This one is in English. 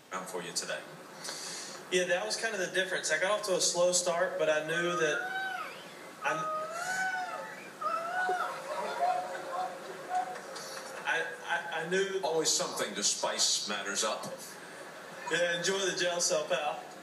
for you today? Yeah, that was kind of the difference. I got off to a slow start, but I knew that I knew. Always something to spice matters up. Yeah, enjoy the gel cell, pal.